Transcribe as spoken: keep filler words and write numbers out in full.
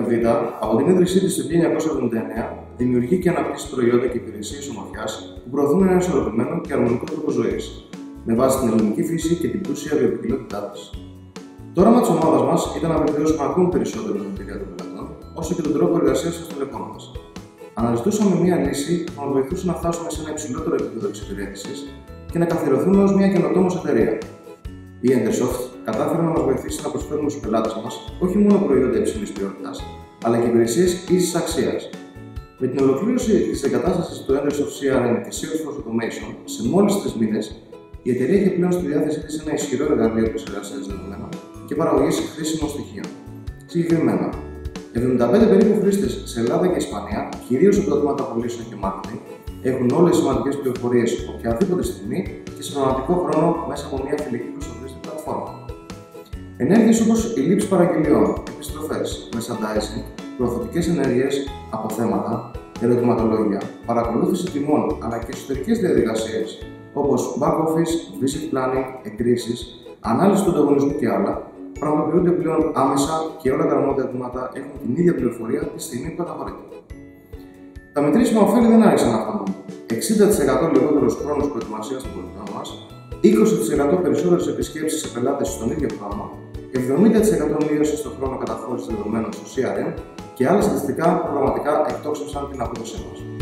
Β, από την ίδρυσή της το χίλια εννιακόσια εβδομήντα εννέα, δημιουργεί και αναπτύσσει προϊόντα και υπηρεσίες ομορφιάς που προωθούν ένα ισορροπημένο και αρμονικό τρόπο ζωής, με βάση την ελληνική φύση και την πλούσια βιοποικιλότητά της. Το όραμα της ομάδας μας ήταν να βελτιώσουμε ακόμη περισσότερο την εμπειρία των πελατών, όσο και τον τρόπο εργασίας των στελεχών μας. Αναζητούσαμε μια λύση που να βοηθούσε να φτάσουμε σε ένα υψηλότερο επίπεδο εξυπηρέτησης και να καθιερωθούμε ως μια καινοτόμως εταιρεία. Η Endersoft κατάφερε να μας βοηθήσει να προσφέρουμε στους πελάτες μας όχι μόνο προϊόντα υψηλής ποιότητας, αλλά και υπηρεσίες ίσης αξίας. Με την ολοκλήρωση της εγκατάστασης του Endersoft σι αρ εμ και Salesforce Automation σε μόλις τρεις μήνες, η εταιρεία είχε πλέον στη διάθεσή της ένα ισχυρό εργαλείο επεξεργασίας δεδομένων και παραγωγής χρήσιμων στοιχείων. Συγκεκριμένα, εβδομήντα πέντε περίπου χρήστες σε Ελλάδα και Ισπανία, κυρίως από τμήματα πωλήσεων και marketing, έχουν όλες τις σημαντικές πληροφορίες οποιαδήποτε στιγμή και σε πραγματικό χρόνο μέσα από μια φιλική προς το χρήστη πλατφόρμα. Ενέργειες όπως η λήψη παραγγελιών, επιστροφές, merchandising, προωθητικές ενέργειες, αποθέματα, ερωτηματολόγια, παρακολούθηση τιμών αλλά και εσωτερικές διαδικασίες όπως back office, visit planning, εγκρίσεις, ανάλυση του ανταγωνισμού και άλλα, πραγματοποιούνται πλέον άμεσα και όλα τα αρμόδια τμήματα έχουν την ίδια πληροφορία τη στιγμή που καταχωρείται. Τα μετρήσιμα ωφέλη δεν άρχισαν να φτάνουν. εξήντα τοις εκατό λιγότερος χρόνος προετοιμασίας των πολιτών μας, είκοσι τοις εκατό περισσότερες επισκέψεις σε πελάτες στον ίδιο χρόνο, εβδομήντα τοις εκατό μείωση στον χρόνο καταχώρησης δεδομένων στο σι αρ εμ και άλλα στατιστικά που πραγματικά εκτόξευσαν την απόδοσή μας.